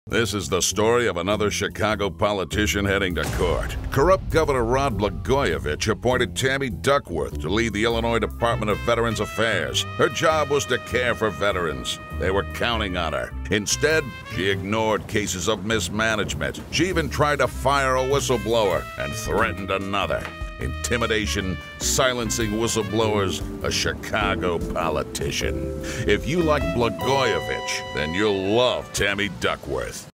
This is the story of another Chicago politician heading to court. Corrupt Governor Rod Blagojevich appointed Tammy Duckworth to lead the Illinois Department of Veterans Affairs. Her job was to care for veterans. They were counting on her. Instead, she ignored cases of mismanagement. She even tried to fire a whistleblower and threatened another. Intimidation, silencing whistleblowers, a Chicago politician. If you like Blagojevich, then you'll love Tammy Duckworth.